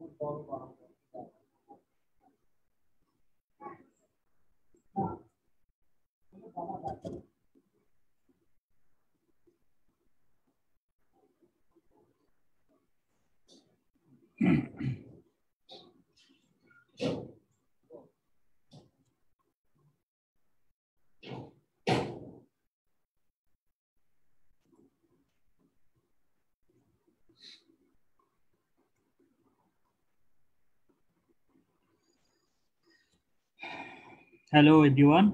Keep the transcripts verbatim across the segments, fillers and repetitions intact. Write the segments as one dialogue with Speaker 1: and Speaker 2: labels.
Speaker 1: Hello everyone,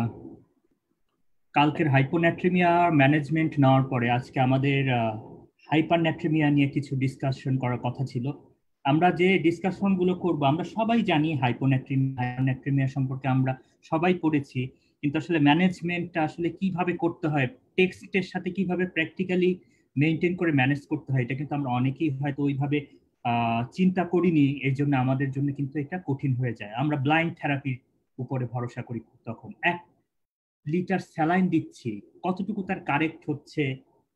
Speaker 1: কালকের hyponatraemia management নেওয়ার পরে আজকে আমাদের হাইপারন্যাট্রিমিয়া নিয়ে কিছু ডিসকাশন করার কথা ছিল। আমরা যে ডিসকাশনগুলো করব, আমরা সবাই জানি হাইপোন্যাট্রিমিয়া হাইপারন্যাট্রিমিয়া সম্পর্কে আমরা সবাই পড়েছি, কিন্তু আসলে ম্যানেজমেন্টটা আসলে কিভাবে করতে হয়, টেক্সটের সাথে কিভাবে প্র্যাকটিক্যালি মেনটেন করে ম্যানেজ করতে হয়, এটা কিন্তু আমরা অনেকেই হয়তো ওইভাবে চিন্তা করিনি। এই জন্য আমাদের জন্য কিন্তু এটা কঠিন হয়ে যায়। আমরা ব্লাইন্ড থেরাপির উপরে ভরসা করি। তখন এক লিটার স্যালাইন দিচ্ছি, কতটুকু তার কারেক্ট হচ্ছে,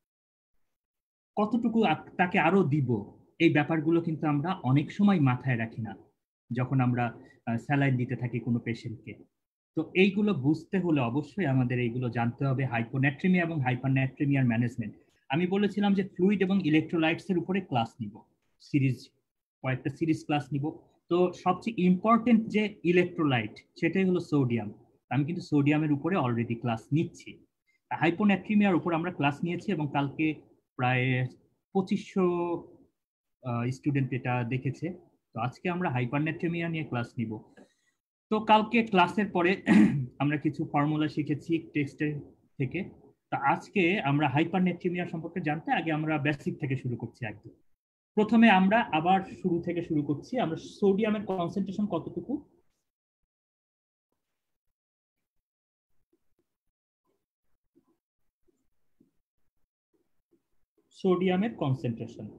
Speaker 1: কতটুকু তাকে আরো দিব, এই ব্যাপারগুলো কিন্তু আমরা অনেক সময় মাথায় রাখি না যখন আমরা স্যালাইন দিতে থাকি কোনো পেশেন্টকে। তো এইগুলো বুঝতে হলে অবশ্যই আমাদের এইগুলো জানতে হবে, হাইপোন্যাট্রিমিয়া এবং হাইপারন্যাট্রিমিয়ার ম্যানেজমেন্ট। আমি বলেছিলাম যে ফ্লুইড এবং ইলেকট্রোলাইটস এর উপরে ক্লাস নিব, সিরিজ কয়েকটা সিরিজ ক্লাস নিব। তো সবচেয়ে ইম্পর্টেন্ট যে ইলেকট্রোলাইট, সেটাই হলো সোডিয়াম। আমি কিন্তু সোডিয়ামের উপরে অলরেডি ক্লাস নিচ্ছি। হাইপোন্যাট্রিমিয়ার উপর আমরা ক্লাস নিয়েছি এবং কালকে প্রায় পঁচিশশো স্টুডেন্ট এটা দেখেছে। তো আজকে আমরা হাইপারন্যাট্রিমিয়া নিয়ে ক্লাস নিব। তো কালকে ক্লাসের পরে আমরা কিছু ফর্মুলা শিখেছি টেক্সটের থেকে। তো আজকে আমরা হাইপারন্যাট্রিমিয়া সম্পর্কে জানতে আগে আমরা বেসিক থেকে শুরু করছি। একদম প্রথমে আমরা আবার শুরু থেকে শুরু করছি। আমরা সোডিয়ামের কনসেন্ট্রেশন কতটুকু, সোডিয়ামের কনসেন্ট্রেশন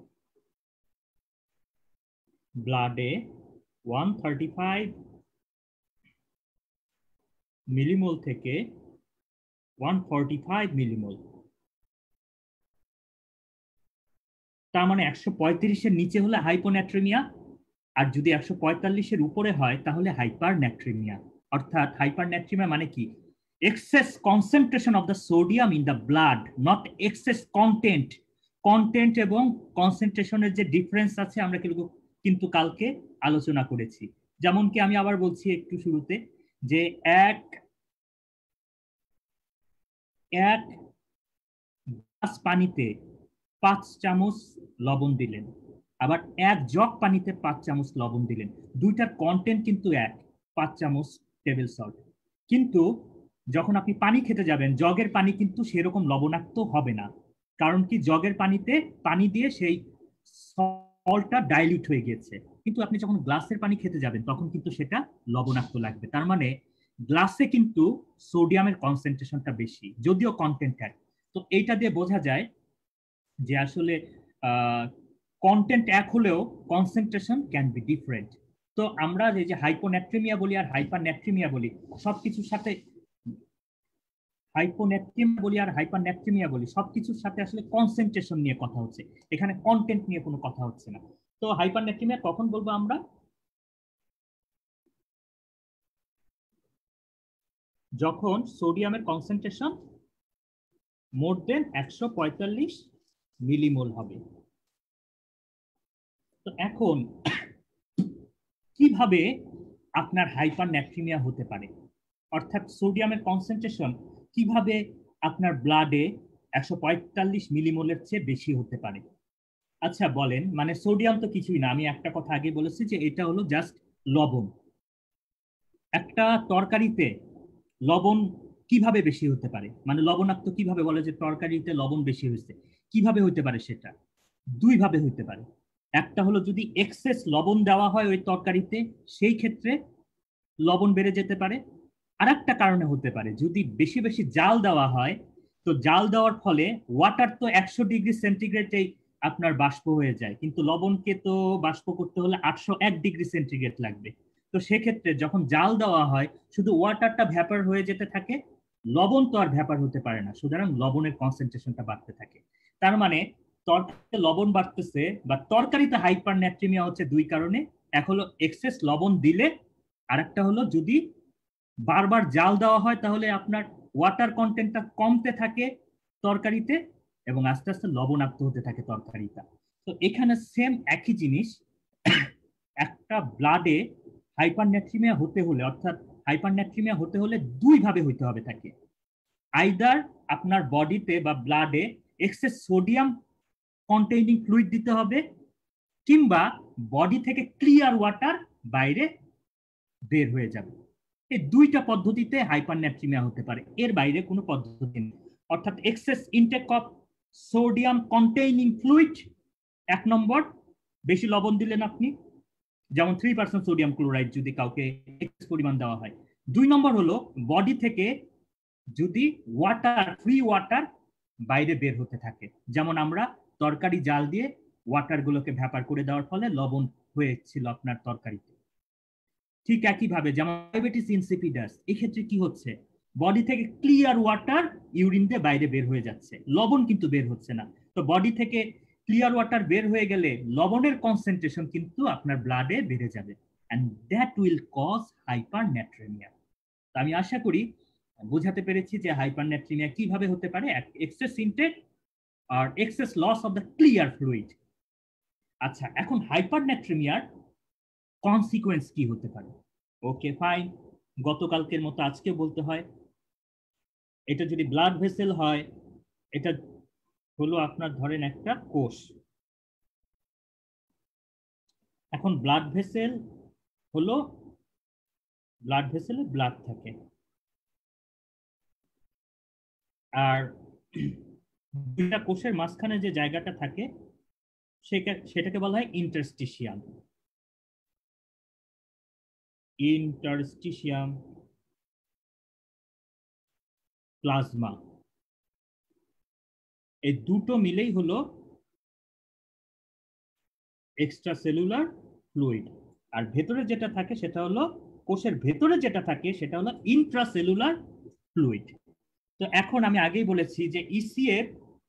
Speaker 1: ব্লাডে ওয়ান থার্টি ফাইভ মিলিমোল থেকে ওয়ান ফর্টি ফাইভ মিলিমোল, তার মানে একশো পঁয়ত্রিশের নিচে হলে হাইপোন্যাট্রিমিয়া, আর যদি একশো পঁয়তাল্লিশের উপরে হয় তাহলে হাইপারন্যাট্রিমিয়া। অর্থাৎ হাইপারন্যাট্রিমিয়া মানে কি, excess concentration of the sodium in the blood, not excess content. Content এবং কনসেন্ট্রেশনের যে ডিফারেন্স আছে আমরা কিন্তু কিন্তু কালকে আলোচনা করেছি। যেমন কি আমি আবার বলছি একটু শুরুতে, যে এক এক গ্লাস পানিতে পাঁচ চামচ লবণ দিলেন, আবার এক জগ পানিতে পাঁচ চামচ লবণ দিলেন, দুইটার কন্টেন্ট কিন্তু এক, পাঁচ চামচ টেবিল সল্ট। কিন্তু যখন আপনি পানি খেতে যাবেন, জগের পানি কিন্তু সেরকম লবণাক্ত হবে না। কারণ কি, জগের পানিতে পানি দিয়ে সেই সল্টটা ডাইলিউট হয়ে গেছে। কিন্তু আপনি যখন গ্লাসের পানি খেতে যাবেন তখন কিন্তু সেটা লবণাক্ত লাগবে। তার মানে গ্লাসে কিন্তু সোডিয়ামের কনসেন্ট্রেশনটা বেশি, যদিও কন্টেন্ট এক। তো এইটা দিয়ে বোঝা যায় যে আসলে কন্টেন্ট এক হলেও কনসেন্ট্রেশন ক্যান বি ডিফারেন্ট। তো আমরা যে হাইপোন্যাট্রিমিয়া বলি আর হাইপারন্যাট্রিমিয়া বলি, সবকিছুর সাথে হাইপোন্যাট্রিমিয়া বলি আর হাইপারন্যাট্রিমিয়া বলি, সবকিছুর সাথে আসলে কনসেন্ট্রেশন নিয়ে কথা হচ্ছে, এখানে কন্টেন্ট নিয়ে কোনো কথা হচ্ছে না। তো হাইপারন্যাট্রিমিয়া কখন বলবো আমরা, যখন সোডিয়ামের কনসেন্ট্রেশন মোর দেন একশো পঁয়তাল্লিশ মিলিমোল হবে। তো এখন কিভাবে আপনার হাইপারন্যাট্রিমিয়া হতে পারে, অর্থাৎ সোডিয়ামের কনসেন্ট্রেশন কিভাবে আপনার ব্লাডে একশো পঁয়তাল্লিশ মিলিমোলের চেয়ে বেশি হতে পারে। আচ্ছা বলেন, মানে সোডিয়াম তো কিছুই না, আমি একটা কথা আগে বলেছি যে এটা হলো জাস্ট লবণ। একটা তরকারিতে লবণ কিভাবে বেশি হতে পারে, মানে লবণাক্ত কিভাবে বলে যে তরকারিতে লবণ বেশি হয়েছে, কিভাবে হইতে পারে, সেটা দুই ভাবে হইতে পারে। একটা হলো যদি এক্সেস লবণ দেওয়া হয় ওই তরকারিতে, সেই ক্ষেত্রে লবণ বেড়ে যেতে পারে। আর একটা কারণে হতে পারে যদি বেশি বেশি জাল দেওয়া হয়, তো জাল দেওয়ার ফলে ওয়াটার তো একশো ডিগ্রি সেন্টিগ্রেডেই আপনার বাষ্প হয়ে যায়, কিন্তু লবণকে তো বাষ্প করতে হলে আটশো এক ডিগ্রি সেন্টিগ্রেড লাগবে। তো সেক্ষেত্রে যখন জাল দেওয়া হয় শুধু ওয়াটারটা ভ্যাপার হয়ে যেতে থাকে, লবণ তো আর ভ্যাপার হতে পারে না, সুতরাং লবণের কনসেন্ট্রেশনটা বাড়তে থাকে। তার মানে তরকারিতে লবণ বাড়তেছে বা তরকারিতে হাইপারন্যাট্রিমিয়া হচ্ছে দুই কারণে। এক হলো এক্সেস লবণ দিলে, আর একটা হলো যদি বারবার জাল দেওয়া হয় তাহলে আপনার ওয়াটার কন্টেন্টটা কমতে থাকে তরকারিতে এবং আস্তে আস্তে লবণাক্ত হতে থাকে তরকারিটা। তো এখানে সেম একই জিনিস, একটা ব্লাডে হাইপারন্যাট্রিমিয়া হতে হলে, অর্থাৎ হাইপারন্যাট্রিমিয়া হতে হলে দুই ভাবে হইতে হবে তাকে। আইদার আপনার বডিতে বা ব্লাডে এক্সেস সোডিয়াম কন্টেইনিং ফ্লুইড দিতে হবে, কিংবা বডি থেকে ক্লিয়ার ওয়াটার বাইরে বের হয়ে যাবে। এই দুইটা পদ্ধতিতে হাইপারন্যাট্রিমিয়া হতে পারে, এর বাইরে কোনো পদ্ধতি নেই। অর্থাৎ excess intake of sodium containing fluid এক নম্বর, বেশি লবণ দিলেন আপনি, যেমন থ্রি পার্সেন্ট সোডিয়াম ক্লোরাইড যদি কাউকে এক্সেস পরিমাণ দেওয়া হয়। দুই নম্বর হলো বডি থেকে যদি ওয়াটার, ফ্রি ওয়াটার বাইরে বের হতে থাকে, যেমন আমরা তরকারি জাল দিয়ে ওয়াটার গুলোকে ভ্যাপার করে দেওয়ার ফলে লবণ হয়েছিল আপনার তরকারিতে। ঠিক একইভাবে যেমন ডায়াবেটিস ইনসিপিডাস, এক্ষেত্রে কি হচ্ছে, বডি থেকে ক্লিয়ার ওয়াটার ইউরিন দিয়ে বাইরে বের হয়ে যাচ্ছে, লবণ কিন্তু বের হচ্ছে না। তো বডি থেকে ক্লিয়ার ওয়াটার বের হয়ে গেলে লবণের কনসেন্ট্রেশন কিন্তু আপনার ব্লাডে বেড়ে যাবে, and that will cause hypernatraemia. আমি আশা করি বোঝাতে পেরেছি যে হাইপারন্যাট্রিমিয়া কিভাবে হতে পারে, এক্সেস ইনটেক আর excess loss of the clear fluid. আচ্ছা, এখন হাইপারন্যাট্রিমিয়ার কনসিকুয়েন্স কি হতে পারে? ওকে ফাইন, গতকালকের মতো আজকে বলতে হয়, এটা যদি ব্লাড ভেসেল হয়, এটা হলো আপনার ধরেন একটা কোষ। এখন ব্লাড ভেসেল হলো, ব্লাড ভেসেলে ব্লাড থাকে, আর দুইটা কোষের মাঝখানে যে জায়গাটা থাকে সেটাকে বলা হয় ইন্টারস্টিশিয়াম। ইন্টারস্টিশিয়াম প্লাজমা, এই দুটো মিলেই হলো এক্সট্রাসেলুলার ফ্লুইড। আর ভেতরে যেটা থাকে সেটা হলো, কোষের ভেতরে যেটা থাকে সেটা হলো ইন্ট্রাসেলুলার ফ্লুইড। তো এখন আমি আগেই বলেছি যে ইসিএফ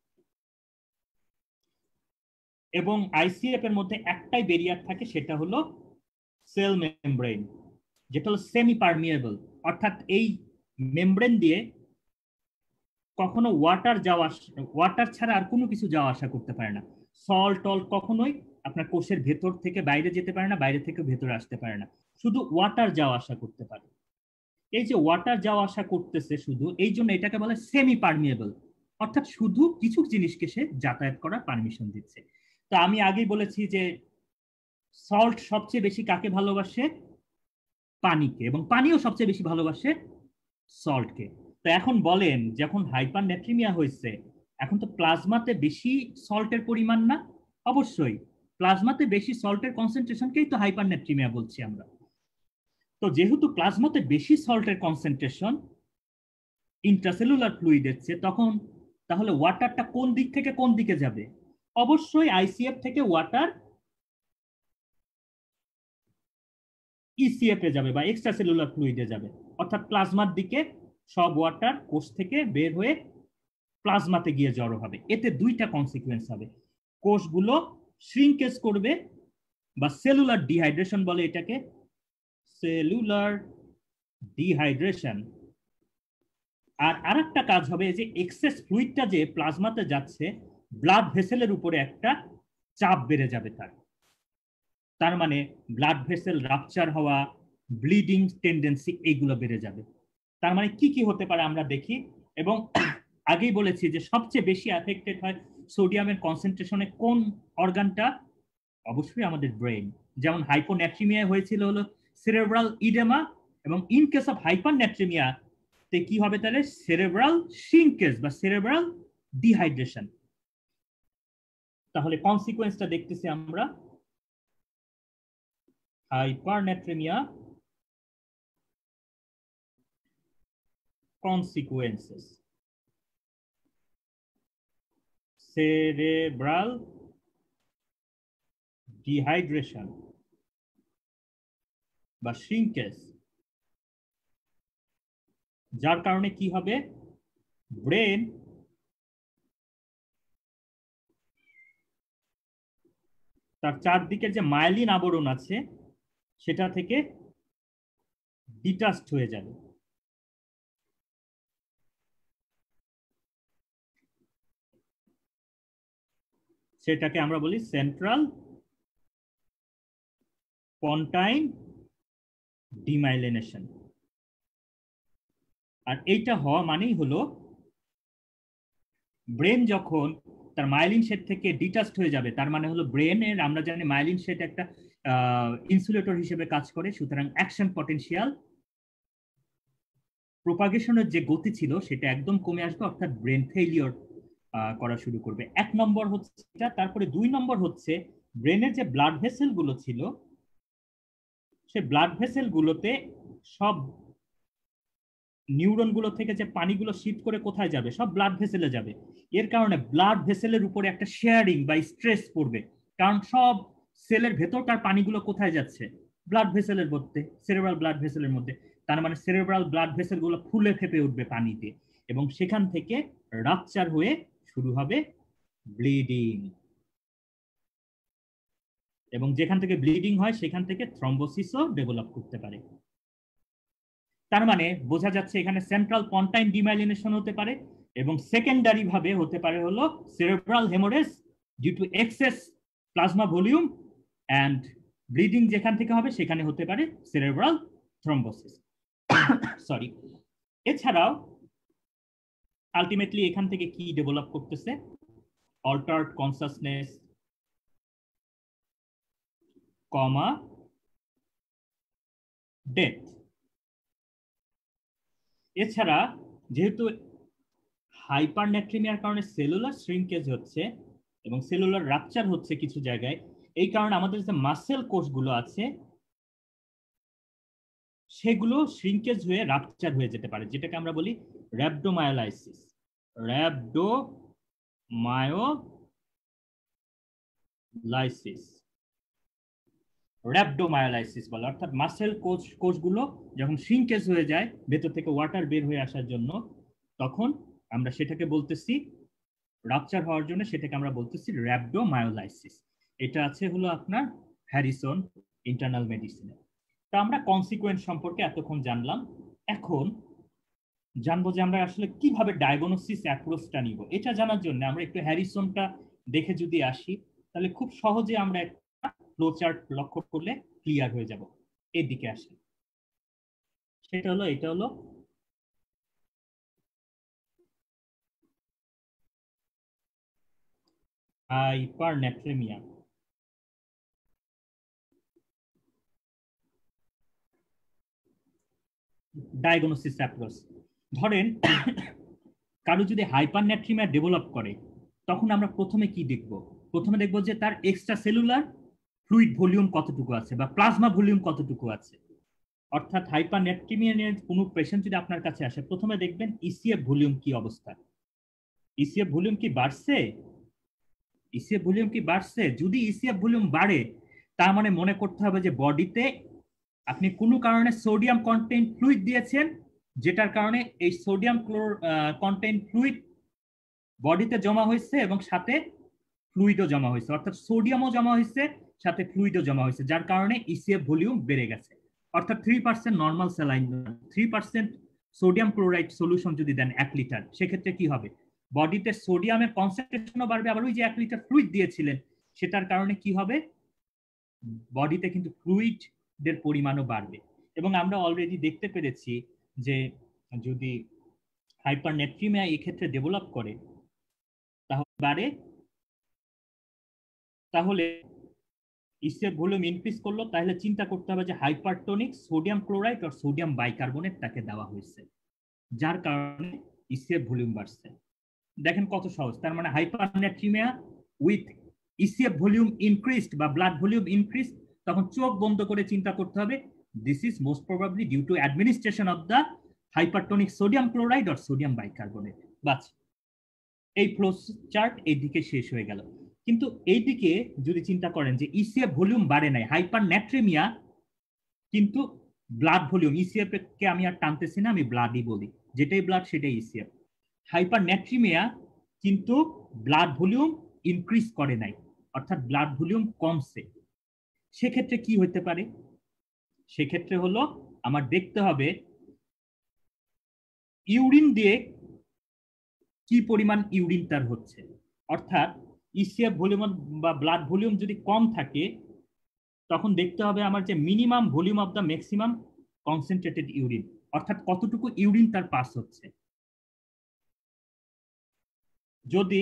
Speaker 1: এবং আইসিএফ এর মধ্যে একটাই ব্যারিয়ার থাকে, সেটা হলো সেল মেমব্রেন, যেটা হলো সেমি পারমিয়েবল। অর্থাৎ এই মেমব্রেন দিয়ে কখনো ওয়াটার যাওয়া, ওয়াটার ছাড়া আর কোনো কিছু যাওয়া আসা করতে পারে না। সল্ট টল কখনোই আপনার কোষের ভেতর থেকে বাইরে যেতে পারে না, বাইরে থেকে ভেতরে আসতে পারে না, শুধু ওয়াটার যাওয়া আসা করতে পারে। এই যে ওয়াটার যাওয়া আসা করতেছে শুধু, এই জন্য এটাকে বলে সেমি পারমিয়েবল, অর্থাৎ শুধু কিছু জিনিসকে সে যাতায়াত করার পারমিশন দিচ্ছে। তো আমি আগেই বলেছি যে সল্ট সবচেয়ে বেশি কাকে ভালোবাসে? পানিকে, এবং পানিও সবচেয়ে বেশি ভালোবাসে সল্টকে। তো এখন বলেন, যখন হাইপারন্যাট্রিমিয়া হয়েছে, এখন তো প্লাজমাতে বেশি সল্টের পরিমাণ না? অবশ্যই প্লাজমাতে বেশি সল্টের কনসেন্ট্রেশনকেই তো হাইপারন্যাট্রিমিয়া বলছি আমরা। তো যেহেতু প্লাজমাতে বেশি সল্টের কনসেন্ট্রেশন ইন্ট্রাসেলুলার ফ্লুইডের চেয়ে, তখন তাহলে ওয়াটারটা কোন দিক থেকে কোন দিকে যাবে? অবশ্যই আইসিএফ থেকে ওয়াটার ইসিএফ এ যাবে বা এক্সট্রাসেলুলার ফ্লুইডে যাবে, অর্থাৎ প্লাজমার দিকে সব ওয়াটার কোষ থেকে বের হয়ে প্লাজমাতে গিয়ে জড়ো হবে। এতে দুইটা কনসিকুয়েন্স হবে, কোষগুলো শ্রিঙ্কেজ করবে বা সেলুলার ডিহাইড্রেশন বলে এটাকে, সেলুলার ডিহাইড্রেশন। আর আরেকটা কাজ হবে যে এক্সেস ফ্লুইডটা যে প্লাজমাতে যাচ্ছে, ব্লাড ভেসেলের উপরে একটা চাপ বেড়ে যাবে তার, তার মানে ব্লাড ভেসেল রাপচার হওয়া, ব্লিডিং টেন্ডেন্সি, এইগুলো বেড়ে যাবে। তার মানে কি কি হতে পারে আমরা দেখি। এবং আগেই বলেছি যে সবচেয়ে বেশি অ্যাফেক্টেড হয় সোডিয়ামের কনসেন্ট্রেশনে কোন অর্গানটা? অবশ্যই আমাদের ব্রেন। যেমন হাইপোন্যাট্রিমিয়া হয়েছিল হলো সেরেব্রাল ইডেমা, এবং ইন কেস অফ হাইপারন্যাট্রিমিয়া তে কি হবে তাহলে? সেরেব্রাল শ্রিঙ্কেজ বা সেরেব্রাল ডিহাইড্রেশন। তাহলে কনসিকুয়েন্সটা দেখতেছি আমরা, হাইপারন্যাট্রিমিয়া consequences: cerebral dehydration বা shrinkage, যার কারণে কি হবে? ব্রেন তার চারদিকে যে মাইলিন আবরণ আছে সেটা থেকে ডিটাচড হয়ে যাবে। সেটাকে আমরা বলি সেন্ট্রাল পন্টাইন ডিমাইলিনেশন। আর এইটা হওয়া মানেই হলো ব্রেন যখন তার মাইলিন শেড থেকে ডিটাচড হয়ে যাবে, তার মানে হলো ব্রেনের, আমরা জানি মাইলিন শেড একটা ইনসুলেটর হিসেবে কাজ করে, সুতরাং অ্যাকশন পটেনশিয়াল প্রোপাগেশনের যে গতি ছিল সেটা একদম কমে আসবে, অর্থাৎ ব্রেন ফেইলিওর করা শুরু করবে। এক নম্বর হচ্ছে এটা। তারপরে দুই নম্বর হচ্ছে ব্রেনের যে ব্লাড ভেসেল গুলো ছিল, সে ব্লাড ভেসেল গুলোতে সব নিউরন গুলো থেকে যে পানিগুলো শিফট করে কোথায় যাবে, সব ব্লাড ভেসেলে যাবে। এর কারণে ব্লাড ভেসেলের উপরে একটা শেয়ারিং বা স্ট্রেস পড়বে, কারণ সব সেলের ভেতরকার পানিগুলো কোথায় যাচ্ছে, ব্লাড ভেসেলের মধ্যে, সেরেব্রাল ব্লাড ভেসেলের মধ্যে। তার মানে সেরেব্রাল ব্লাড ভেসেল গুলো ফুলে ফেপে উঠবে পানিতে, এবং সেখান থেকে রাপচার হয়ে শুরু হবে ব্লিডিং, এবং যেখান থেকে ব্লিডিং হয় সেখান থেকে থ্রম্বোসিসও ডেভেলপ করতে পারে। তার মানে বোঝা যাচ্ছে এখানে সেন্ট্রাল পন্টাইন ডিমাইলিনেশন হতে পারে, এবং সেকেন্ডারি ভাবে হতে পারে হলো cerebral haemorrhage due to excess plasma volume, and bleeding যেখান থেকে হবে সেখানে হতে পারে সেরেব্রাল থ্রম্বোসিস। সরি। এছাড়াও আলটিমেটলি এখান থেকে কি ডেভেলপ করতেছে, অল্টার্ড কনসাসনেস, কমা ডেথ। এছাড়া যেহেতু হাইপারনেট্রিমিয়ার কারণে সেলুলার শ্রিঙ্কেজ হচ্ছে এবং সেলুলার রাপচার হচ্ছে কিছু জায়গায়, এই কারণে আমাদের যে মাসেল কোষগুলো আছে সেগুলো শ্রিঙ্কেজ হয়ে রাপচার হয়ে যেতে পারে, যেটাকে আমরা বলি র্যাবডোমায়োলাইসিস। র্যাবডোমায়োলাইসিস র্যাবডোমায়োলাইসিস বলে, অর্থাৎ মাসেল কোষ কোষগুলো যখন শ্রিঙ্কেজ হয়ে যায় ভেতর থেকে ওয়াটার বের হয়ে আসার জন্য, তখন আমরা সেটাকে বলতেছি রাপচার হওয়ার জন্য, সেটাকে আমরা বলতেছি র্যাবডোমায়োলাইসিস। এটা আছে হলো আপনার হ্যারিসন ইন্টারনাল মেডিসিনে। তা আমরা কনসিকুয়েন্স সম্পর্কে এতক্ষণ জানলাম। এখন জানবো যে আমরা আসলে কিভাবে ডায়াগনোসিস অ্যাপ্রোচটা নিব। এটা জানার জন্য আমরা একটু হ্যারিসনটা দেখে যদি আসি, তাহলে খুব সহজে আমরা একটা ফ্লোচার্ট লক্ষ্য করলে ক্লিয়ার হয়ে যাব। এর দিকে আসি, সেটা হলো, এটা হলো হাইপারনেট্রেমিয়া। ডায়াগনোসিস অ্যাপ্রোচ, ধরেন কারো যদি হাইপারনেট্রিমিয়া ডেভেলপ করে, তখন আমরা প্রথমে কি দেখব? প্রথমে দেখব যে তার এক্সট্রা সেলুলার ফ্লুইড ভলিউম কতটুকু আছে বা প্লাজমা ভলিউম কতটুকু আছে। অর্থাৎ হাইপারনেট্রিমিয়া নিয়ে কোনো পেশেন্ট যদি আপনার কাছে আসে, প্রথমে দেখবেন ইসিএফ ভলিউম কি অবস্থা। ইসিএফ ভলিউম কি বাড়ছে? ইসিএফ ভলিউম কি বাড়ছে? যদি ইসিএফ ভলিউম বাড়ে, তার মানে মনে করতে হবে যে বডিতে আপনি কোনো কারণে সোডিয়াম কন্টেন্ট ফ্লুইড দিয়েছেন, যেটার কারণে এই সোডিয়াম ক্লোর কন্টেন্ট ফ্লুইড বডিতে জমা হয়েছে এবং সাথে ফ্লুইডও জমা হয়েছে, অর্থাৎ সোডিয়ামও জমা হয়েছে সাথে ফ্লুইডও জমা হয়েছে, যার কারণে ইসিএফ ভলিউম বেড়ে গেছে। অর্থাৎ three percent normal saline, three percent sodium chloride solution যদি দেন এক লিটার, সেক্ষেত্রে কি হবে? বডিতে সোডিয়ামের কনসেন্ট্রেশনও বাড়বে, আবার ওই যে এক লিটার ফ্লুইড দিয়েছিলেন সেটার কারণে কি হবে? বডিতে কিন্তু ফ্লুইডের পরিমাণও বাড়বে। এবং আমরা অলরেডি দেখতে পেরেছি যে যদি হাইপারনেট্রিমিয়া এই ক্ষেত্রে ডেভেলপ করে তাহলে বাড়ে, তাহলে ইসিএফ ভলিউম ইনক্রিজ করলো, তাহলে চিন্তা করতে হবে যে হাইপারটোনিক সোডিয়াম ক্লোরাইড আর সোডিয়াম বাইকার্বনেট তাকে দেওয়া হয়েছে, যার কারণে ইসিএফ ভলিউম বাড়ছে। দেখেন কত সহজ। তার মানে hypernatraemia with ECF volume increased বা ব্লাড ভলিউম ইনক্রিজড, তখন চোখ বন্ধ করে চিন্তা করতে হবে this is most probably due to administration of the hypertonic sodium chloride or sodium bicarbonate. বাস, এই ফ্লো চার্ট এইদিকে শেষ হয়ে গেল। কিন্তু এইদিকে যদি চিন্তা করেন যে ইসিএফ ভলিউম বাড়ে নাই, হাইপারনেট্রিমিয়া, কিন্তু ব্লাড ভলিউম, ইসিএফ কে আমি আর টানতেছি না, আমি ব্লাডই বলি, যেটাই ব্লাড সেটাই ইসিএফ। হাইপারনেট্রিমিয়া কিন্তু ব্লাড ভলিউম ইনক্রিজ করে নাই, অর্থাৎ ব্লাড ভলিউম কমছে, সেক্ষেত্রে কি হতে পারে? সেক্ষেত্রে হলো আমার দেখতে হবে ইউরিন দিয়ে কি পরিমাণ ইউরিন তার হচ্ছে। অর্থাৎ ইসিএফ ভলিউম বা ব্লাড ভলিউম যদি কম থাকে, তখন দেখতে হবে আমার যে minimum volume of the maximum concentrated urine, অর্থাৎ কতটুকু ইউরিন তার পাস হচ্ছে। যদি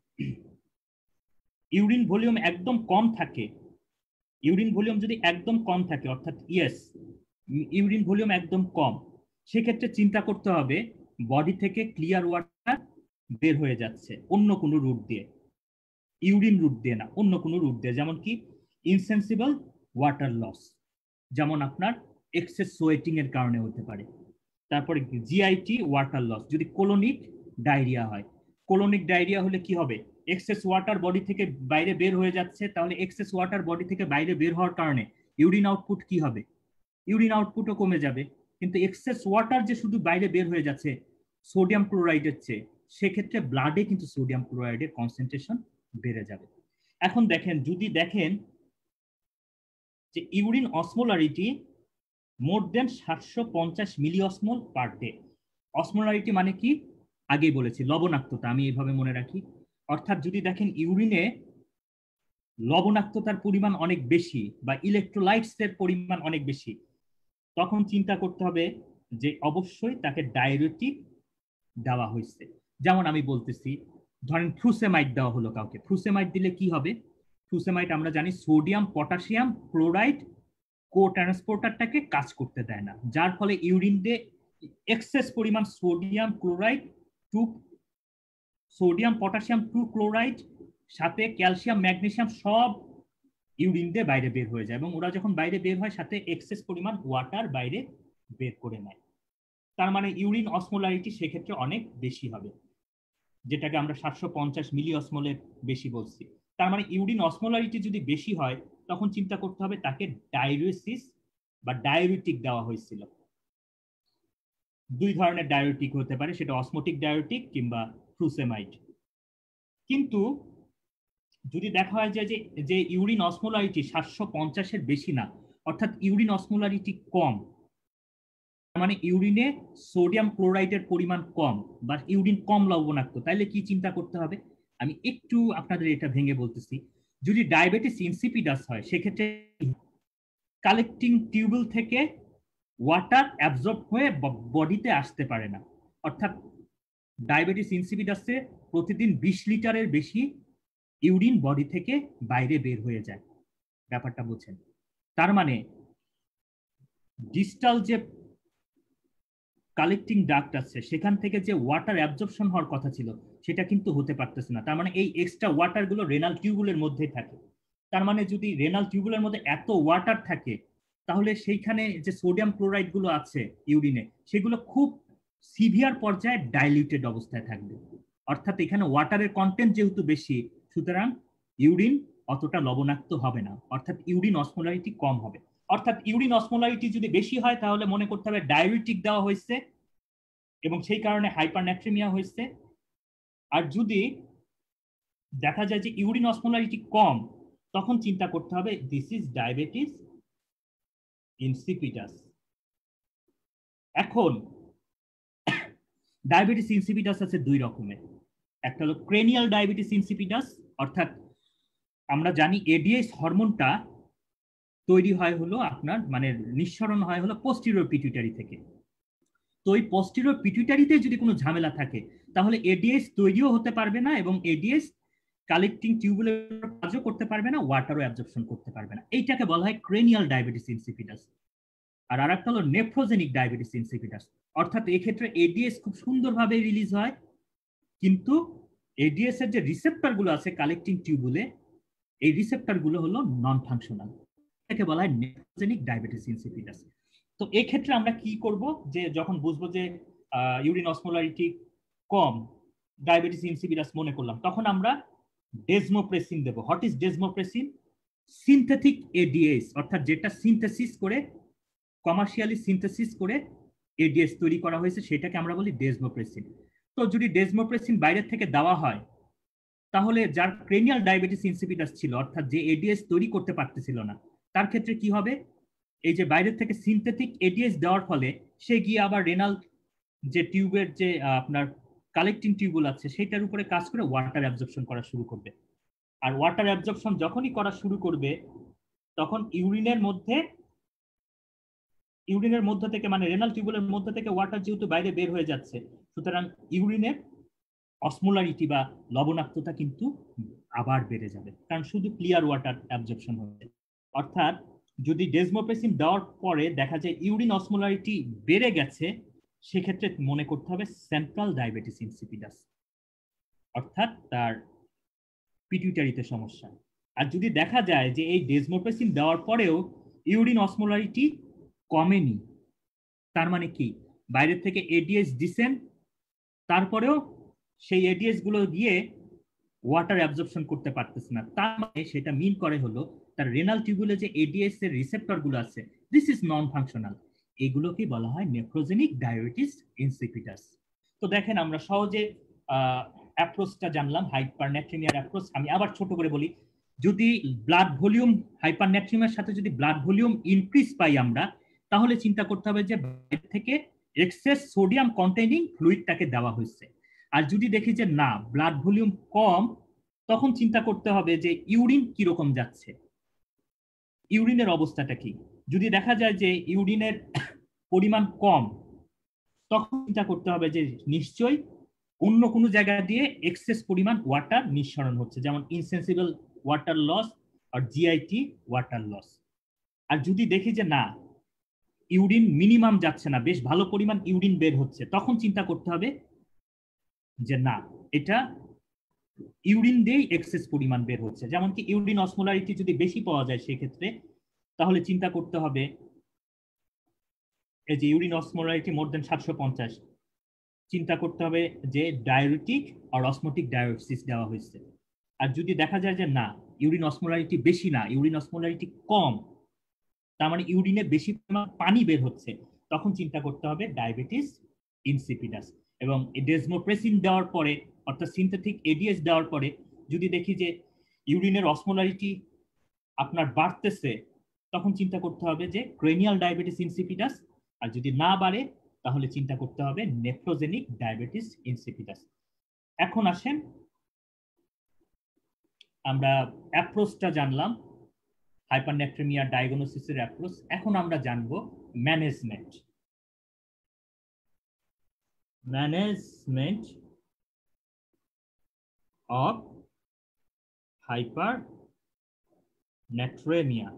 Speaker 1: ইউরিন ভলিউম একদম কম থাকে, ইউরিন ভলিউম যদি একদম কম থাকে অর্থাৎ ইয়েস ইউরিন ভলিউম একদম কম, সেক্ষেত্রে চিন্তা করতে হবে বডি থেকে ক্লিয়ার ওয়াটার বের হয়ে যাচ্ছে অন্য কোনো রুট দিয়ে, ইউরিন রুট দিয়ে না, অন্য কোনো রুট দিয়ে। যেমন কি ইনসেন্সিবল ওয়াটার লস, যেমন আপনার এক্সেস সোয়েটিং এর কারণে হতে পারে। তারপরে জিআইটি ওয়াটার লস, যদি কোলোনিক ডায়রিয়া হয়। কোলোনিক ডায়রিয়া হলে কি হবে? এক্সেস ওয়াটার বডি থেকে বাইরে বের হয়ে যাচ্ছে, তাহলে এক্সেস ওয়াটার বডি থেকে বাইরে বের হওয়ার কারণে ইউরিন আউটপুট কি হবে? ইউরিন আউটপুটও কমে যাবে। কিন্তু এক্সেস ওয়াটার যে শুধু বাইরে বের হয়ে যাচ্ছে সোডিয়াম ক্লোরাইডের চেয়ে, সেক্ষেত্রে ব্লাডে কিন্তু সোডিয়াম ক্লোরাইডের কনসেন্ট্রেশন বেড়ে যাবে। এখন দেখেন, যদি দেখেন যে ইউরিন অসমোলারিটি মোর দেন সাতশো পঞ্চাশ মিলি অসমোল পার ডে। অসমোলারিটি মানে কি? আগেই বলেছি, লবণাক্ততা, আমি এইভাবে মনে রাখি। অর্থাৎ যদি দেখেন ইউরিনে লবণাক্ততার পরিমাণ অনেক বেশি বা ইলেকট্রোলাইটস এর পরিমাণ অনেক বেশি, তখন চিন্তা করতে হবে যে অবশ্যই তাকে ডায়ুরেটিক দেওয়া হয়েছে। যেমন আমি বলতেছি, ধরেন ফ্রুসেমাইড দেওয়া হলো কাউকে, ফ্রুসেমাইড দিলে কি হবে? ফ্রুসেমাইড আমরা জানি সোডিয়াম পটাশিয়াম ক্লোরাইড কো ট্রান্সপোর্টারটাকে কাজ করতে দেয় না, যার ফলে ইউরিন দিয়ে এক্সেস পরিমাণ sodium chloride two sodium potassium two chloride সাথে ক্যালসিয়াম ম্যাগনেসিয়াম সব ইউরিন দিয়ে বাইরে বের হয়ে যায়, এবং ওরা যখন বাইরে বের হয় সাথে এক্সেস পরিমাণ ওয়াটার বাইরে বের করে নেয়। তার মানে ইউরিন অসমোলারিটি সেক্ষেত্রে অনেক বেশি হবে, যেটাকে আমরা সাতশো পঞ্চাশ মিলি অসমোলের বেশি বলছি। তার মানে ইউরিন অসমোলারিটি যদি বেশি হয়, তখন চিন্তা করতে হবে তাকে ডায়ুরেসিস বা ডায়ুরেটিক দেওয়া হয়েছিল। দুই ধরনের ডায়ুরেটিক হতে পারে, সেটা অসমোটিক ডায়ুরেটিক কিংবা ফ্রুসেমাইড। কিন্তু যদি দেখা হয় যে যে ইউরিন অসমোলারিটি সাতশো পঞ্চাশের বেশি না, অর্থাৎ ইউরিন অসমোলারিটি কম, মানে ইউরিনে সোডিয়াম ক্লোরাইডের পরিমাণ কম বা ইউরিন কম লবণাক্ত, তাইলে কি চিন্তা করতে হবে? আমি একটু আপনাদের এটা ভেঙে বলতেছি। যদি ডায়াবেটিস ইনসিপিডাস হয়, সেক্ষেত্রে কালেক্টিং টিউবুল থেকে ওয়াটার অ্যাবজর্ব হয়ে বডিতে আসতে পারে না, অর্থাৎ ডায়াবেটিস ইনসিপিডাসে প্রতিদিন বিশ লিটারের বেশি ইউরিন বডি থেকে বাইরে বের হয়ে যায়। ব্যাপারটা বুঝছেন? তার মানে ডিস্টাল যে কালেক্টিং ডাক্ট আছে, সেখান থেকে যে ওয়াটার অ্যাবজর্পশন হওয়ার কথা ছিল, সেটা কিন্তু হতে পারতেছে না। তার মানে এই এক্সট্রা ওয়াটার গুলো রেনাল টিউবুলের মধ্যেই থাকে। তার মানে যদি রেনাল টিউবুলের মধ্যে এত ওয়াটার থাকে, তাহলে সেইখানে যে সোডিয়াম ক্লোরাইড গুলো আছে ইউরিনে, সেগুলো খুব সিভিয়ার পর্যায়ে ডাইলিউটেড অবস্থায় থাকবে। অর্থাৎ এখানে ওয়াটারের কন্টেন্ট যেহেতু বেশি, সুতরাং ইউরিন অতটা লবণাক্ত হবে না, অর্থাৎ ইউরিন অসমোলারিটি কম হবে। অর্থাৎ ইউরিন অসমোলারিটি যদি বেশি হয়, তাহলে মনে করতে হবে ডায়ুরেটিক দেওয়া হয়েছে এবং সেই কারণে হাইপারন্যাট্রিমিয়া হয়েছে। আর যদি দেখা যায় যে ইউরিন অসমোলারিটি কম, তখন চিন্তা করতে হবে দিস ইজ ডায়াবেটিস ইনসিপিডাস। এখন ডায়াবেটিস ইনসিপিডাস আছে দুই রকমের, একটা হলো ক্রেনিয়াল ডায়াবেটিস ইনসিপিডাস, অর্থাৎ আমরা জানি এডিএস হরমোনটা তৈরি হয় হলো আপনার মানে নিঃসরণ হয় হলো পোস্টিরিয়র পিটুইটারি থেকে। তো ওই পোস্টিরিয়র পিটুইটারিতে যদি কোনো ঝামেলা থাকে, তাহলে এডিএস তৈরিও হতে পারবে না এবং এডিএস কালেক্টিং টিউবুলের কাজও করতে পারবে না, ওয়াটারও অ্যাবজর্পশন করতে পারবে না। এইটাকে বলা হয় ক্রেনিয়াল ডায়াবেটিস ইনসিপিডাস। আর আরেকটা হলো নেফ্রোজেনিক ডায়াবেটিস ইনসিপিডাস, অর্থাৎ এই ক্ষেত্রে এডিএস খুব সুন্দরভাবে রিলিজ হয়, কিন্তু এডিএস এর যে রিসেপ্টর গুলো আছে কালেক্টিং টিউবুলে, এই রিসেপ্টর গুলো হলো নন ফাংশনাল। এটাকে বলা হয় নেফ্রোজেনিক ডায়াবেটিস ইনসিপিডাস। তো এই ক্ষেত্রে আমরা কি করব, যে যখন বুঝবো যে ইউরিন অসমোলারিটি কম, ডায়াবেটিস ইনসিপিডাস মনে করলাম, তখন আমরা ডেজমোপ্রেসিন দেব। What is desmopressin? Synthetic ADS, অর্থাৎ যেটা সিনথেসিস করে কমার্শিয়ালি সিনথেসিস করে এডিএস তৈরি করা হয়েছে, সেটাকে আমরা বলি ডেজমোপ্রেসিন। তো যদি ডেজমোপ্রেসিন বাইরের থেকে দেওয়া হয়, তাহলে যার ক্রেনিয়াল ডায়াবেটিস ইনসিপিটাস ছিল, অর্থাৎ যে এডিএস তৈরি করতে পারতেছিল না, তার ক্ষেত্রে কি হবে? এই যে বাইরের থেকে সিনথেটিক এডিএস দেওয়ার ফলে সে গিয়ে আবার রেনাল যে টিউবের যে আপনার কালেক্টিং টিউবগুলো আছে সেটার উপরে কাজ করে ওয়াটার অ্যাবজর্পশন করা শুরু করবে। আর ওয়াটার অ্যাবজর্পশন যখনই করা শুরু করবে তখন ইউরিনের মধ্যে ইউরিনের মধ্য থেকে মানে রেনাল টিউবুলের মধ্য থেকে ওয়াটার যেহেতু বাইরে বের হয়ে যাচ্ছে, সুতরাং ইউরিনের অসমোলারিটি বা লবণাক্ততা কিন্তু আবার বেড়ে যাবে, কারণ শুধু ক্লিয়ার ওয়াটার অ্যাবজর্পশন হবে। অর্থাৎ যদি ডেজমোপ্রেসিন দেওয়ার পরে দেখা যায় ইউরিন অসমোলারিটি বেড়ে গেছে, সেক্ষেত্রে মনে করতে হবে সেন্ট্রাল ডায়াবেটিস ইনসিপিডাস, অর্থাৎ তার পিটুইটারিতে সমস্যা। আর যদি দেখা যায় যে এই ডেজমোপ্রেসিন দেওয়ার পরেও ইউরিন অসমোলারিটি কমেনি, তার মানে কি বাইরের থেকে এডিএস দিছেন, তারপরেও সেই এডিএস গুলো গিয়ে ওয়াটার অ্যাবজর্পশন করতে পারতেছে না, তার মানে সেটা মিন করে হলো তার রেনাল টিউবুলে যে এডিএস এর রিসেপ্টর গুলো আছে দিস ইজ নন ফাংশনাল। এগুলোকে বলা হয় নেফ্রোজেনিক ডায়াবেটিস ইনসিপিটাস। তো দেখেন আমরা সহজে অ্যাপ্রোচটা জানলাম, হাইপারনেট্রিমিয়ার অ্যাপ্রোচ। আমি আবার ছোট করে বলি, যদি ব্লাড ভলিউম হাইপারনেট্রিমিয়ার সাথে যদি ব্লাড ভলিউম ইনক্রিজ পাই আমরা, তাহলে চিন্তা করতে হবে যে বাইরে থেকে এক্সেস সোডিয়াম কন্টেইনিং ফ্লুইডটাকে দেওয়া হয়েছে। আর যদি দেখি যে না ব্লাড ভলিউম কম, তখন চিন্তা করতে হবে যে ইউরিন কিরকম যাচ্ছে, ইউরিনের অবস্থাটা কি। যদি দেখা যায় যে ইউরিনের পরিমাণ কম, তখন চিন্তা করতে হবে যে নিশ্চয়ই অন্য কোনো জায়গা দিয়ে এক্সেস পরিমাণ ওয়াটার নিঃসরণ হচ্ছে, যেমন ইনসেন্সিবল ওয়াটার লস আর জিআইটি ওয়াটার লস। আর যদি দেখি যে না ইউরিন মিনিমাম যাচ্ছে না, বেশ ভালো পরিমাণ ইউরিন বের হচ্ছে, তখন চিন্তা করতে হবে যে না এটা ইউরিন দিয়েই এক্সেস পরিমাণ বের হচ্ছে। যেমন কি ইউরিন অসমোলারিটি যদি বেশি পাওয়া যায় সেক্ষেত্রে, তাহলে চিন্তা করতে হবে এই যে ইউরিন অসমোলারিটি মোর দেন সাতশো পঞ্চাশ, চিন্তা করতে হবে যে ডায়ুরেটিক আর অসমোটিক ডায়োসিস দেওয়া হয়েছে। আর যদি দেখা যায় যে না ইউরিন অসমোলারিটি বেশি না, ইউরিন অসমোলারিটি কম, তার মানে ইউরিনে বেশি পরিমাণ পানি বের হচ্ছে, তখন চিন্তা করতে হবে ডায়াবেটিস ইনসিপিডাস। এবং ডেজমোপ্রেসিন দেওয়ার পরে অর্থাৎ সিনথেটিক এডিএস দেওয়ার পরে যদি দেখি যে ইউরিনের অসমোলারিটি আপনার বাড়তেছে, তখন চিন্তা করতে হবে যে ক্রেনিয়াল ডায়াবেটিস ইনসিপিডাস। আর যদি না বাড়ে তাহলে চিন্তা করতে হবে নেফ্রোজেনিক ডায়াবেটিস ইনসিপিডাস। এখন আসেন আমরা অ্যাপ্রোচটা জানলাম, হাইপারনেট্রিমিয়া ডায়াগনোসিসের অ্যাপ্রোচ। এখন আমরা জানবো ম্যানেজমেন্ট। Management of হাইপারনেট্রিমিয়া।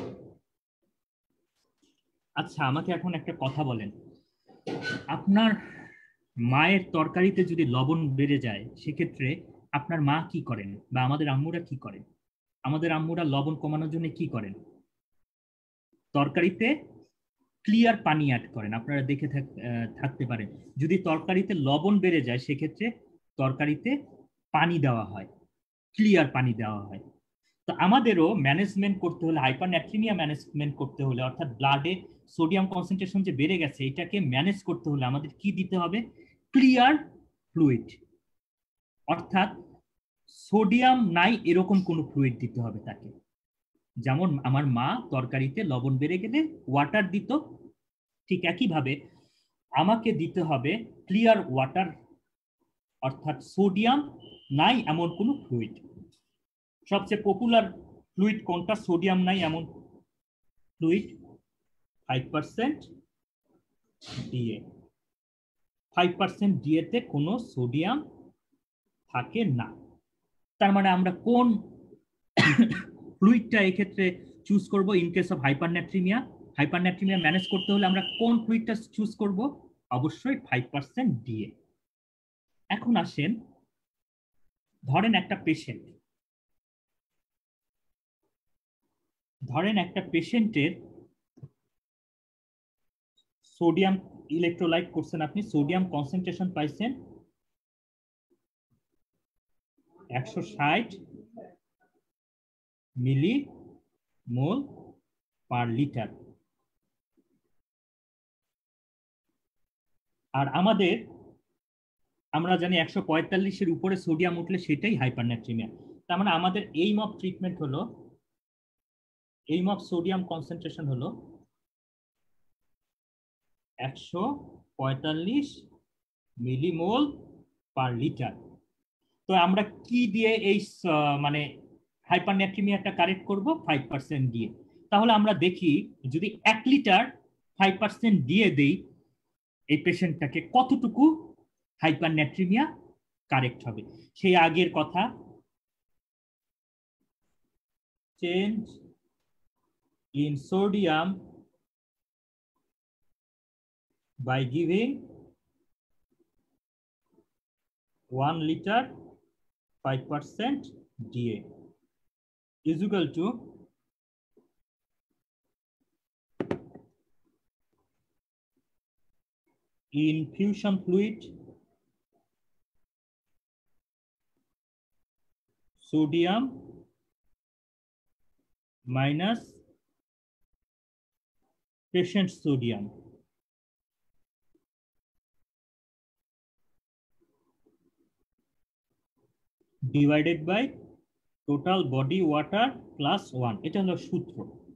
Speaker 1: আচ্ছা আমাকে এখন একটা কথা বলেন, আপনার মায়ের তরকারিতে যদি লবণ বেড়ে যায় সেক্ষেত্রে আপনার মা কি করেন বা আমাদের আম্মুরা কি করেন? আমাদের আম্মুরা লবণ কমানোর জন্য কি করেন? তরকারিতে ক্লিয়ার পানি অ্যাড করেন, আপনারা দেখে থাকতে পারেন। যদি তরকারিতে লবণ বেড়ে যায় সেক্ষেত্রে তরকারিতে পানি দেওয়া হয়, ক্লিয়ার পানি দেওয়া হয়। তো আমাদেরও ম্যানেজমেন্ট করতে হলে, হাইপারনেট্রিমিয়া ম্যানেজমেন্ট করতে হলে, অর্থাৎ ব্লাডে সোডিয়াম কনসেন্ট্রেশন যে বেড়ে গেছে এটাকে ম্যানেজ করতে হলে আমাদের কি দিতে হবে? ক্লিয়ার ফ্লুইড, অর্থাৎ সোডিয়াম নাই এরকম কোনো ফ্লুইড দিতে হবে তাকে। যেমন আমার মা তরকারিতে লবণ বেড়ে গেলে ওয়াটার দিত, ঠিক একইভাবে আমাকে দিতে হবে ক্লিয়ার ওয়াটার, অর্থাৎ সোডিয়াম নাই এমন কোনো ফ্লুইড। সবচেয়ে পপুলার ফ্লুইড কোনটা? সোডিয়াম নাই এমন fluid five percent DA. Five percent ডিএতে কোনো সোডিয়াম থাকে না। তার মানে আমরা কোন ফ্লুইডটা এক্ষেত্রে চুজ করব in case of hypernatraemia? Hypernatraemia manage করতে হলে আমরা কোন ফ্লুইডটা চুজ করব? অবশ্যই ফাইভ পার্সেন্ট ডিএ। এখন আসেন, ধরেন একটা পেশেন্ট ধরেন একটা পেশেন্টের সোডিয়াম ইলেকট্রোলাইট করছেন আপনি, সোডিয়াম কনসেন্ট্রেশন পাইছেন একশো ষাট মিলি মোল পার লিটার। আর আমাদের আমরা জানি একশো পঁয়তাল্লিশের উপরে সোডিয়াম উঠলে সেটাই হাইপারন্যাট্রিমিয়া। তার মানে আমাদের এইম অফ ট্রিটমেন্ট হলো, এইম অফ সোডিয়াম কনসেন্ট্রেশন হলো একশো পঁয়তাল্লিশ মিলিমোল পার লিটার। তো আমরা কি দিয়ে এই মানে হাইপারন্যাট্রিমিয়াটা কারেক্ট করব? ফাইভ পার্সেন্ট দিয়ে। তাহলে আমরা দেখি যদি এক লিটার ফাইভ পার্সেন্ট দিয়ে দেই এই পেশেন্টটাকে, কতটুকু হাইপারন্যাট্রিমিয়া কারেক্ট হবে। সেই আগের কথা, change in sodium by giving one liter five percent D A is equal to infusion fluid sodium minus patient sodium divided by total body water plus one। এটা হলো সূত্র,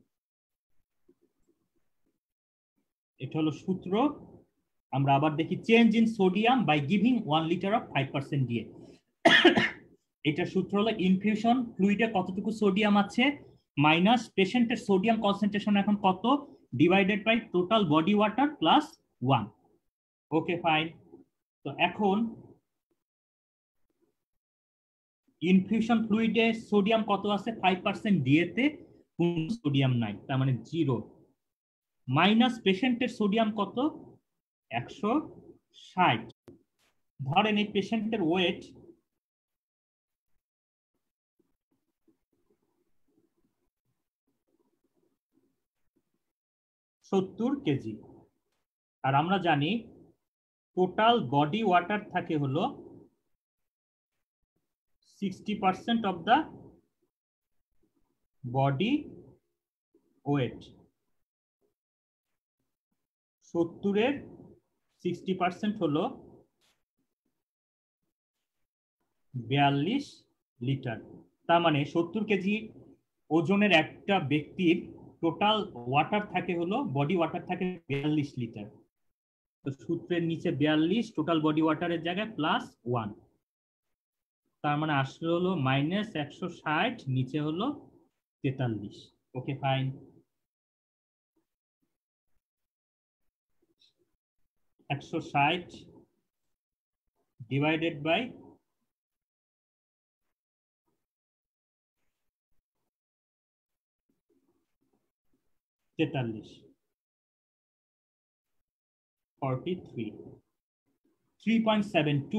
Speaker 1: এটা হলো সূত্র। আমরা আবার দেখি, change in sodium by giving one litre of five percent দিয়ে। এটা সূত্র হলো ইনফিউশন ফ্লুইডে কতটুকু সোডিয়াম আছে মাইনাস পেশেন্টের সোডিয়াম কনসেন্ট্রেশন এখন কত, divided by total body water plus one. Okay fine. তো এখন ইনফিউশন ফ্লুইডে সোডিয়াম কত আছে? ফাইভ পার্সেন্ট ডিএতে কোন সোডিয়াম নাই, তার মানে জিরো। মাইনাস পেশেন্টের সোডিয়াম কত? একশো ষাট। ধরেন এই পেশেন্টের ওয়েট সত্তর কেজি, আর আমরা জানি টোটাল বডি ওয়াটার থাকে হলো sixty percent of the body weight. সত্তরের সিক্সটি পার্সেন্ট হলো বিয়াল্লিশ লিটার। তার মানে সত্তর কেজি ওজনের একটা ব্যক্তির টোটাল ওয়াটার থাকে হলো, বডি ওয়াটার থাকে বিয়াল্লিশ লিটার। তো সূত্রের নিচে বিয়াল্লিশ টোটাল বডি ওয়াটারের জায়গায় প্লাস ওয়ান, তার মানে আসলে হলো মাইনাস একশো ষাট, নিচে হলো তেতাল্লিশ। Okay fine. একশো ষাট ডিভাইডেড বাই তেতাল্লিশ, forty three, three point seven two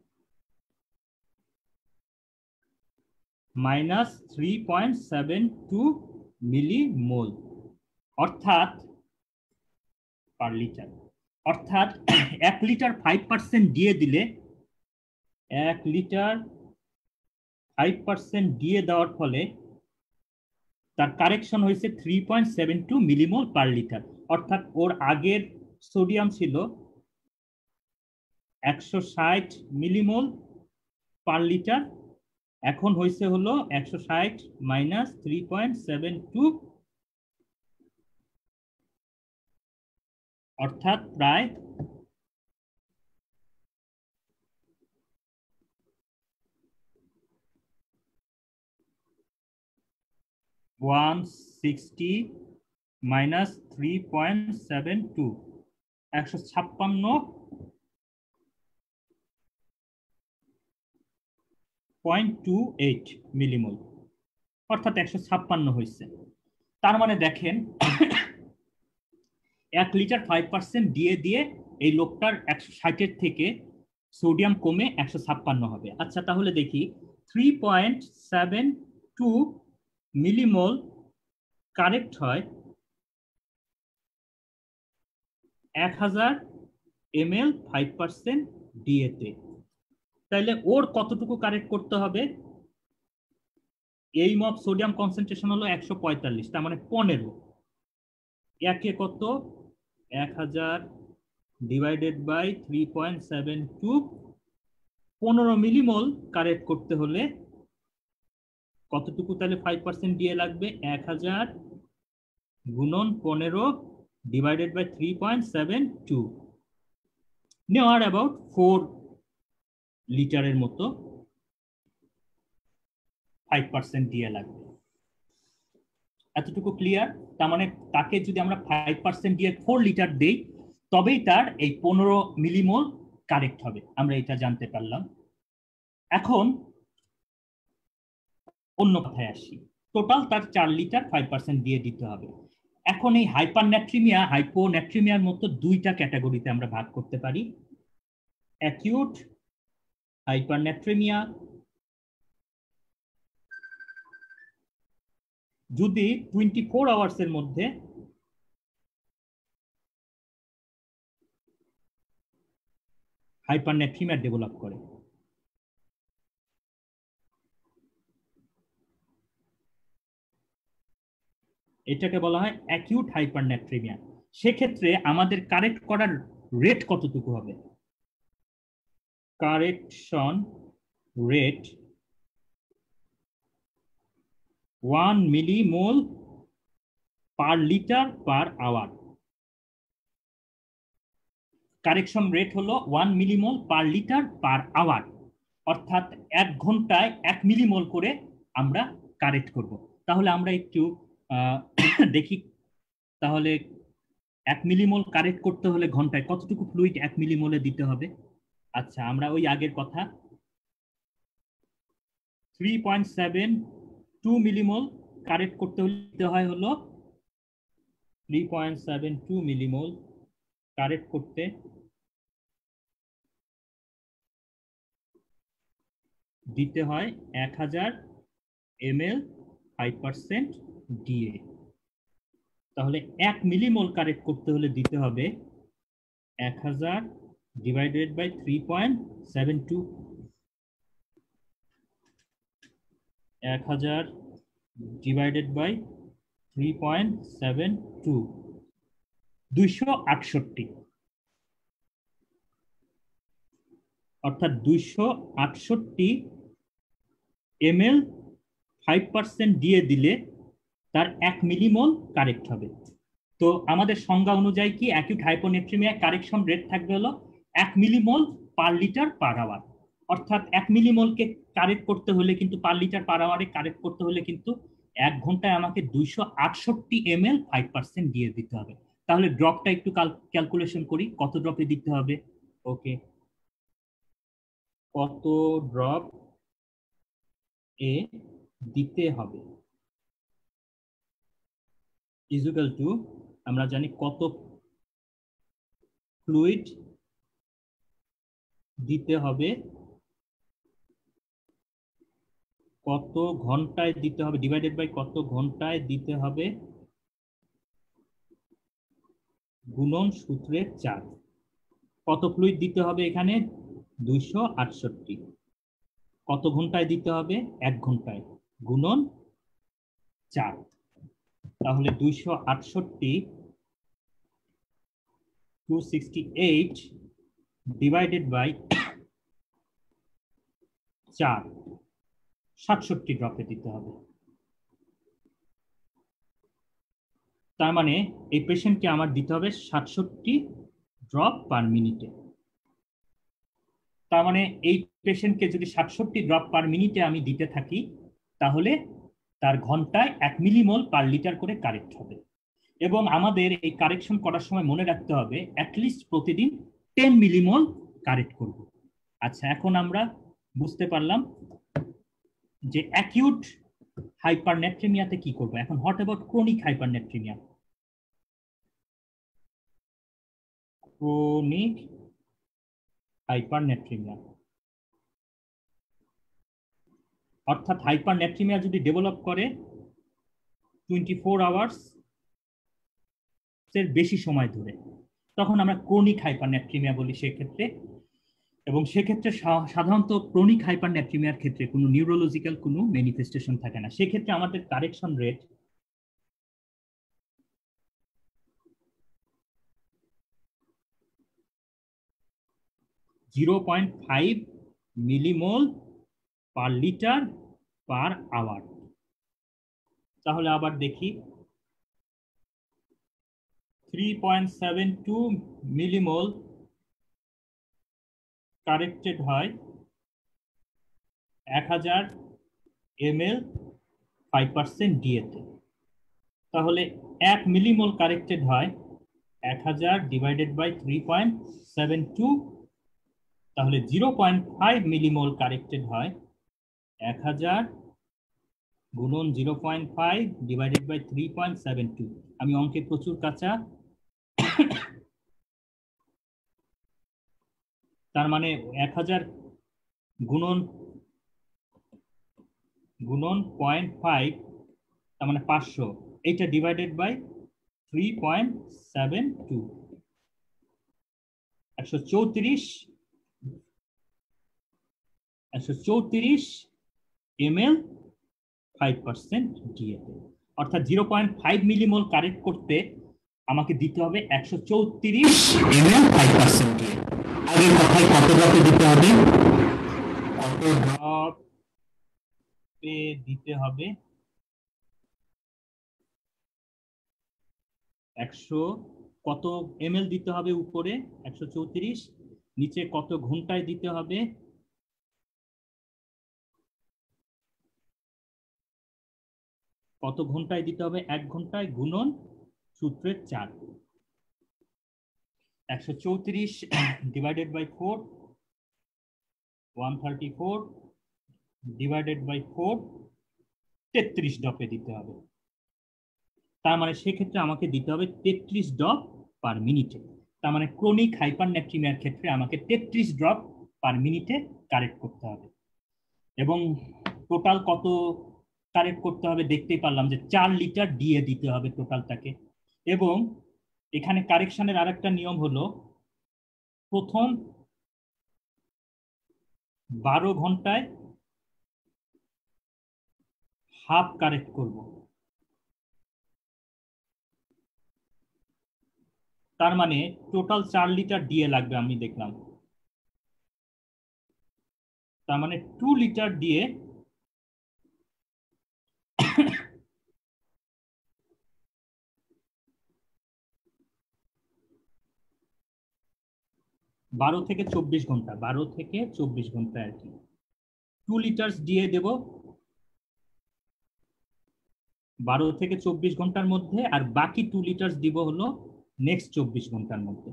Speaker 1: minus three point seven two millimole, অর্থাৎ পার লিটার। অর্থাৎ এক লিটার ফাইভ পার্সেন্ট দিয়ে দিলে, এক লিটার ফাইভ পার্সেন্ট দিয়ে দেওয়ার ফলে তার কারেকশন হয়েছে three point seven two millimole per litre. অর্থাৎ ওর আগের সোডিয়াম ছিল একশো ষাট মিলিমোল পার লিটার, এখন হয়েছে হলো একশো ষাট মাইনাস থ্রি পয়েন্ট সেভেন টু, অর্থাৎ প্রায় one sixty minus three point seven two, একশো ছাপ্পান্ন পয়েন্ট টু এইট মিলিমোল, অর্থাৎ একশো ছাপ্পান্ন হয়েছে। তার মানে দেখেন এক লিটার ফাইভ পার্সেন্ট দিয়ে দিয়ে এই লোকটার একশো ষাটের থেকে সোডিয়াম কমে একশো ছাপ্পান্ন হবে। আচ্ছা তাহলে দেখি, three point seven two millimole correct হয় এক হাজার এম এল ফাইভ পার্সেন্ট ডিএতে, তাহলে ওর কতটুকু কারেক্ট করতে হবে? এইম অফ সোডিয়াম কনসেন্ট্রেশন হলো একশো পঁয়তাল্লিশ, তার মানে পনেরো। একে কত? এক হাজার divided by three point seven two পনেরো মিলিমোল কারেক্ট করতে হলে কতটুকু তাহলে ফাইভ পার্সেন্ট দিয়ে লাগবে? এক হাজার গুণন পনেরো divided by three point seven two, নেওয়ার অ্যাবাউট ফোর লিটারের মতো ফাইভ পার্সেন্ট দিয়ে লাগবে। এতটুকু ক্লিয়ার? তার মানে তাকে যদি আমরা ফাইভ পার্সেন্ট দিয়ে ফোর লিটার দেই তবেই তার এই পনেরো মিলিমোল কারেক্ট হবে, আমরা এটা জানতে পারলাম। এখন অন্য কথায় আসি, টোটাল তার চার লিটার ফাইভ পার্সেন্ট দিয়ে দিতে হবে। এখন এই হাইপারন্যাট্রিমিয়া হাইপোন্যাট্রিমিয়ার মতো দুইটা ক্যাটাগরিতে আমরা ভাগ করতে পারি, অ্যাকিউট হাইপারন্যাট্রিমিয়া। যদি টোয়েন্টি ফোর আওয়ার্স এর মধ্যে হাইপারন্যাট্রিমিয়া ডেভেলপ করে, এটাকে বলা হয় অ্যাকিউট হাইপারন্যাট্রিমিয়া। সেক্ষেত্রে আমাদের কারেক্ট করার রেট কতটুকু হবে? Correction rate one millimole per litre per hour. Correction rate হলো one millimole per litre per hour, অর্থাৎ এক ঘন্টায় এক মিলিমোল করে আমরা কারেক্ট করব। তাহলে আমরা একটু দেখি, তাহলে এক মিলিমোল কারেক্ট করতে হলে ঘন্টায় কতটুকু ফ্লুইড এক মিলিমোলে দিতে হবে? আচ্ছা, আমরা ওই আগের কথা three point seven two millimole correct করতে হলে দিতে হয় হলো three point seven two millimole correct করতে দিতে হয় এক হাজার M L five percent DA. তাহলে এক মিলিমোল কারেক্ট করতে হলে দিতে হবে এক হাজার divided by three point seven two, এক হাজার divided by three point seven two, দুইশো আটষট্টি, অর্থাৎ দুইশো আটষট্টি এম এল ফাইভ পার্সেন্ট দিয়ে দিলে তার এক মিলিমোল কারেক্ট হবে। তো আমাদের সংজ্ঞা অনুযায়ী কি অ্যাকিউট হাইপোনেট্রিমিয়া কারেকশন রেট থাকবে হলো এক millimole per litre per hour, অর্থাৎ এক মিলিমোলকে কারেক্ট করতে হলে কিন্তু পার লিটার পার আওয়ারে কারেক্ট করতে হলে কিন্তু এক ঘন্টায় আমাকে দুইশো আটষট্টি এম এল ফাইভ পার্সেন্ট দিয়ে দিতে হবে। তাহলে ড্রপটা একটু ক্যালকুলেশন করি, কত ড্রপে দিতে হবে? ওকে, কত ড্রপ এ দিতে হবে ইকুয়াল টু, আমরা জানি কত ফ্লুইড দিতে হবে, কত ঘন্টায় দিতে হবে ডিভাইডেড বাই কত ঘন্টায় দিতে হবে গুণন সূত্রের চার। কত ফ্লুইড দিতে হবে এখানে? দুইশো আটষট্টি। কত ঘন্টায় দিতে হবে? এক ঘন্টায়, গুণন চার। তাহলে দুইশো আটষট্টি two sixty eight divided by চার, সাতষট্টি ড্রপে দিতে হবে। তার মানে এই পেশেন্টকে আমার দিতে হবে সাতষট্টি ড্রপ পার মিনিটে। তার মানে এই পেশেন্টকে যদি সাতষট্টি ড্রপ পার মিনিটে আমি দিতে থাকি তাহলে তার ঘন্টায় এক মিলিমোল পার লিটার করে কারেক্ট হবে। এবং আমাদের এই কারেকশন করার সময় মনে রাখতে হবে অ্যাটলিস্ট প্রতিদিন টেন মিলিমোল কারেক্ট করব। আচ্ছা, এখন আমরা বুঝতে পারলাম যে অ্যাকিউট হাইপারন্যাট্রিমিয়াতে কি করব। এখন what about chronic hypernatremia? Chronic hypernatremia অর্থাৎ হাইপারন্যাট্রিমিয়া যদি ডেভেলপ করে টোয়েন্টি ফোর আওয়ার্স এর বেশি সময় ধরে, তখন আমরা ক্রনিক হাইপারন্যাট্রিমিয়া বলি সেক্ষেত্রে। এবং সেক্ষেত্রে সাধারণত ক্রনিক হাইপারন্যাট্রিমিয়ার ক্ষেত্রে কোনো নিউরোলজিক্যাল কোনো ম্যানিফেস্টেশন থাকে না। সেক্ষেত্রে আমাদের correction rate zero point five millimole per litre per hour. তাহলে আবার দেখি, three point seven two millimole corrected হয় এক হাজার এম এল ফাইভ পার্সেন্ট ডিএতে। তাহলে এক মিলিমোল কারেক্টেড হয় এক হাজার divided by three point seven two, তাহলে zero point five millimole corrected হয় এক হাজার গুণন zero point five divided by three point seven two. আমি অঙ্কে প্রচুর কাঁচা, তার মানে এক হাজার গুণন গুণন পয়েন্ট ফাইভ, তার মানে পাঁচশো, এইটা divided by three point seven two, একশো চৌত্রিশ একশো চৌত্রিশ এম এল ফাইভ পার্সেন্ট ডিএতে। অর্থাৎ zero point five millimole correct করতে আমাকে দিতে হবে একশো চৌত্রিশ M L five percent DA. আগের কথায় কত ড্রপে দিতে হবে? কত ড্রপে দিতে হবে? একশো কত এম এল দিতে হবে উপরে একশো চৌত্রিশ, নিচে কত ঘন্টায় দিতে হবে? কত ঘন্টায় দিতে হবে? এক ঘন্টায় গুণন সূত্রের চার, একশো চৌত্রিশ divided by four, one thirty four divided by four, তেত্রিশ ড্রপে দিতে হবে। তার মানে সেক্ষেত্রে আমাকে দিতে হবে তেত্রিশ ড্রপ পার মিনিটে। তার মানে ক্রনিক হাইপারন্যাট্রিমিয়ার ক্ষেত্রে আমাকে তেত্রিশ ড্রপ পার মিনিটে কারেক্ট করতে হবে। এবং টোটাল কত কারেক্ট করতে হবে দেখতেই পারলাম যে চার লিটার ডিএ দিতে হবে টোটালটাকে। এবং এখানে কারেকশনের আর একটা নিয়ম হলো, প্রথম বারো ঘন্টায় হাফ কারেক্ট করব। তার মানে টোটাল চার লিটার ডিএ লাগবে আমি দেখলাম, তার মানে টু লিটার ডিএ বারো থেকে চব্বিশ ঘন্টা বারো থেকে চব্বিশ ঘন্টা আর কি টু লিটার ডিএ দেব বারো থেকে চব্বিশ ঘন্টার মধ্যে, আর বাকি টু লিটার দিব হলো নেক্সট চব্বিশ ঘন্টার মধ্যে।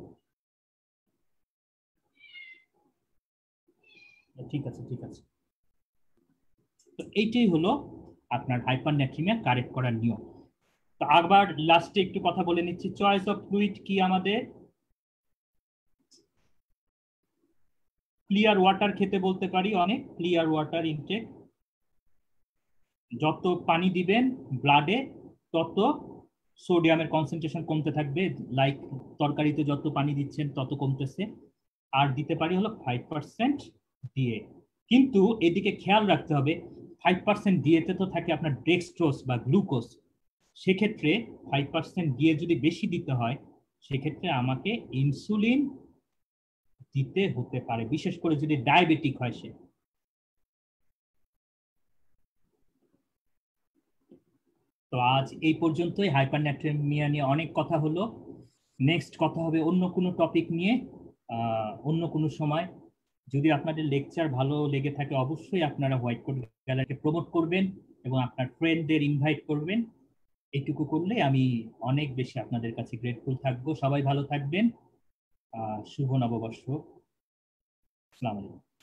Speaker 1: ঠিক আছে ঠিক আছে তো এইটাই হলো আপনার হাইপারন্যাট্রিমিয়া কারেক্ট করার নিয়ম। তো আবার লাস্টে একটু কথা বলে নিচ্ছি, চয়েস অফ ফ্লুইড কি আমাদের? ক্লিয়ার ওয়াটার খেতে বলতে পারি, অনেক ক্লিয়ার ওয়াটার ইনটেক। যত পানি দিবেন ব্লাডে তত সোডিয়ামের কনসেন্ট্রেশন কমতে থাকবে, লাইক তরকারিতে যত পানি দিচ্ছেন তত কমতেছে। আর দিতে পারি হলো ফাইভ পার্সেন্ট দিয়ে, কিন্তু এদিকে খেয়াল রাখতে হবে ফাইভ পার্সেন্ট দিয়েতে তো থাকে আপনার ডেক্সট্রোজ বা গ্লুকোজ, সেক্ষেত্রে ফাইভ পার্সেন্ট দিয়ে যদি বেশি দিতে হয় সেক্ষেত্রে আমাকে ইনসুলিন দিতে হতে পারে, বিশেষ করে যদি ডায়াবেটিক হয় সে। তো আজ এই পর্যন্তই, হাইপারন্যাট্রিমিয়া নিয়ে অনেক কথা হলো। নেক্সট কথা হবে অন্য কোনো টপিক নিয়ে অন্য কোনো সময়। যদি আপনাদের লেকচার ভালো লেগে থাকে অবশ্যই আপনারা হোয়াইট কোট গ্যালারিকে প্রমোট করবেন এবং আপনার ফ্রেন্ডদের ইনভাইট করবেন। এইটুকু করলে আমি অনেক বেশি আপনাদের কাছে গ্রেটফুল থাকবো। সবাই ভালো থাকবেন। শুভ নববর্ষ। আসসালামু আলাইকুম।